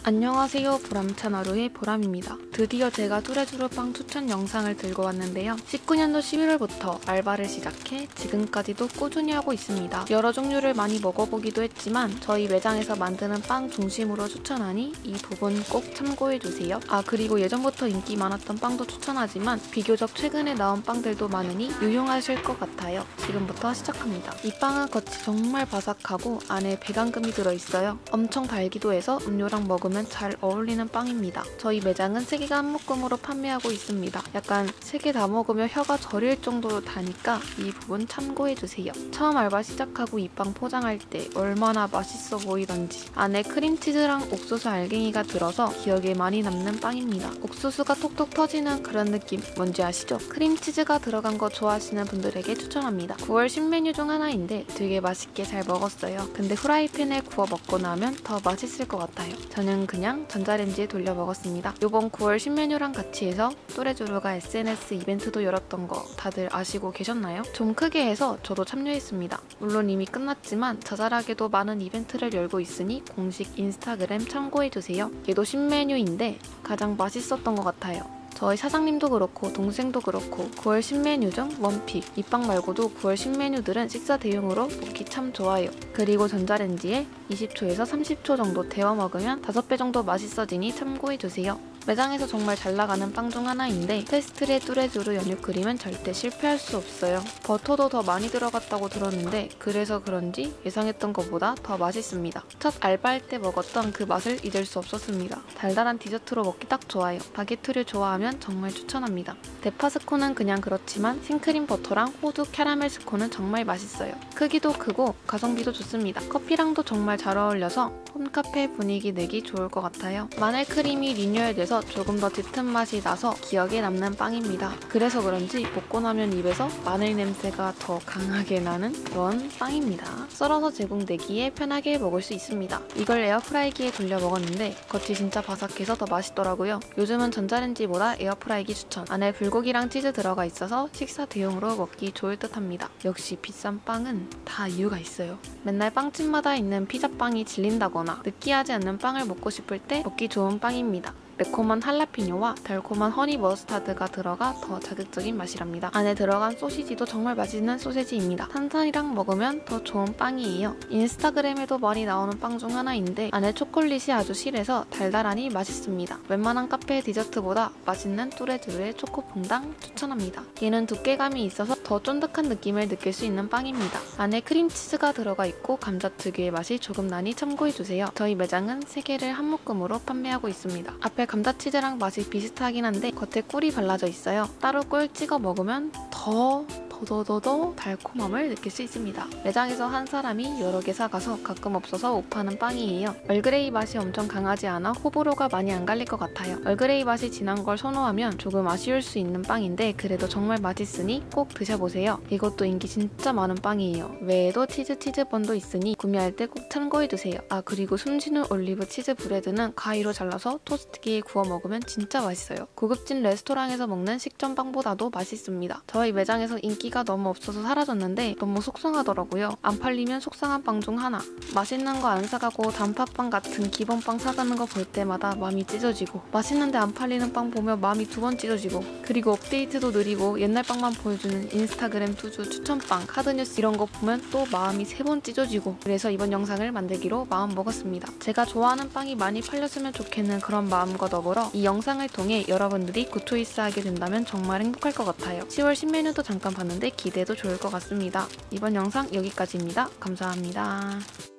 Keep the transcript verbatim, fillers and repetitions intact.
안녕하세요, 보람찬 하루의 보람입니다. 드디어 제가 뚜레쥬르 빵 추천 영상을 들고 왔는데요. 십구 년도 십일월부터 알바를 시작해 지금까지도 꾸준히 하고 있습니다. 여러 종류를 많이 먹어보기도 했지만 저희 매장에서 만드는 빵 중심으로 추천하니 이 부분 꼭 참고해주세요. 아, 그리고 예전부터 인기 많았던 빵도 추천하지만 비교적 최근에 나온 빵들도 많으니 유용하실 것 같아요. 지금부터 시작합니다. 이 빵은 겉이 정말 바삭하고 안에 배당금이 들어있어요. 엄청 달기도 해서 음료랑 먹으면 잘 어울리는 빵입니다. 저희 매장은 세 개가 한 묶음으로 판매하고 있습니다. 약간 세 개 다 먹으면 혀가 저릴 정도로 다니까 이 부분 참고해주세요. 처음 알바 시작하고 이 빵 포장할 때 얼마나 맛있어 보이던지. 안에 크림치즈랑 옥수수 알갱이가 들어서 기억에 많이 남는 빵입니다. 옥수수가 톡톡 터지는 그런 느낌 뭔지 아시죠? 크림치즈가 들어간 거 좋아하시는 분들에게 추천합니다. 구월 신메뉴 중 하나인데 되게 맛있게 잘 먹었어요. 근데 후라이팬에 구워 먹고 나면 더 맛있을 것 같아요. 저는 그냥 전자레인지에 돌려 먹었습니다. 이번 구월 신메뉴랑 같이 해서 뚜레쥬르가 에스엔에스 이벤트도 열었던 거 다들 아시고 계셨나요? 좀 크게 해서 저도 참여했습니다. 물론 이미 끝났지만 자잘하게도 많은 이벤트를 열고 있으니 공식 인스타그램 참고해주세요. 얘도 신메뉴인데 가장 맛있었던 것 같아요. 저희 사장님도 그렇고 동생도 그렇고 구월 신메뉴 중 원픽, 이 빵 말고도 구월 신메뉴들은 식사 대용으로 먹기 참 좋아요. 그리고 전자레인지에 이십 초에서 삼십 초 정도 데워 먹으면 다섯 배 정도 맛있어지니 참고해주세요. 매장에서 정말 잘 나가는 빵 중 하나인데 페스트레 뚜레쥬르 연유크림은 절대 실패할 수 없어요. 버터도 더 많이 들어갔다고 들었는데 그래서 그런지 예상했던 것보다 더 맛있습니다. 첫 알바할 때 먹었던 그 맛을 잊을 수 없었습니다. 달달한 디저트로 먹기 딱 좋아요. 바게트를 좋아하면 정말 추천합니다. 대파 스콘은 그냥 그렇지만 생크림 버터랑 호두 캐러멜 스콘은 정말 맛있어요. 크기도 크고 가성비도 좋습니다. 커피랑도 정말 잘 어울려서 홈카페 분위기 내기 좋을 것 같아요. 마늘 크림이 리뉴얼돼서 조금 더 짙은 맛이 나서 기억에 남는 빵입니다. 그래서 그런지 먹고 나면 입에서 마늘 냄새가 더 강하게 나는 그런 빵입니다. 썰어서 제공되기에 편하게 먹을 수 있습니다. 이걸 에어프라이기에 돌려 먹었는데 겉이 진짜 바삭해서 더 맛있더라고요. 요즘은 전자레인지보다 에어프라이기 추천. 안에 불고기랑 치즈 들어가 있어서 식사 대용으로 먹기 좋을 듯합니다. 역시 비싼 빵은 다 이유가 있어요. 맨날 빵집마다 있는 피자빵이 질린다거나 느끼하지 않는 빵을 먹고 싶을 때 먹기 좋은 빵입니다. 매콤한 할라피뇨와 달콤한 허니 머스타드가 들어가 더 자극적인 맛이랍니다. 안에 들어간 소시지도 정말 맛있는 소시지입니다. 탄산이랑 먹으면 더 좋은 빵이에요. 인스타그램에도 많이 나오는 빵 중 하나인데 안에 초콜릿이 아주 실해서 달달하니 맛있습니다. 웬만한 카페 디저트보다 맛있는 뚜레쥬르의 초코퐁당 추천합니다. 얘는 두께감이 있어서 더 쫀득한 느낌을 느낄 수 있는 빵입니다. 안에 크림치즈가 들어가 있고 감자 특유의 맛이 조금 나니 참고해주세요. 저희 매장은 세 개를 한 묶음으로 판매하고 있습니다. 앞에 감자치즈랑 맛이 비슷하긴 한데 겉에 꿀이 발라져 있어요. 따로 꿀 찍어 먹으면 더 더더더더 달콤함을 느낄 수 있습니다. 매장에서 한 사람이 여러 개 사가서 가끔 없어서 못 파는 빵이에요. 얼그레이 맛이 엄청 강하지 않아 호불호가 많이 안 갈릴 것 같아요. 얼그레이 맛이 진한 걸 선호하면 조금 아쉬울 수 있는 빵인데 그래도 정말 맛있으니 꼭 드셔보세요. 이것도 인기 진짜 많은 빵이에요. 외에도 치즈 치즈번도 있으니 구매할 때 꼭 참고해주세요. 아, 그리고 숨쉬는 올리브 치즈 브레드는 가위로 잘라서 토스트기에 구워 먹으면 진짜 맛있어요. 고급진 레스토랑에서 먹는 식전빵보다도 맛있습니다. 저희 매장에서 인기 가 너무 없어서 사라졌는데 너무 속상하더라고요. 안 팔리면 속상한 빵 중 하나. 맛있는 거 안 사가고 단팥빵 같은 기본빵 사가는 거 볼 때마다 마음이 찢어지고 맛있는데 안 팔리는 빵 보면 마음이 두 번 찢어지고 그리고 업데이트도 느리고 옛날 빵만 보여주는 인스타그램 투주 추천빵, 카드뉴스 이런 거 보면 또 마음이 세 번 찢어지고 그래서 이번 영상을 만들기로 마음 먹었습니다. 제가 좋아하는 빵이 많이 팔렸으면 좋겠는 그런 마음과 더불어 이 영상을 통해 여러분들이 굿초이스 하게 된다면 정말 행복할 것 같아요. 시월 신메뉴도 잠깐 봤는데 기대도 좋을 것 같습니다. 이번 영상 여기까지입니다. 감사합니다.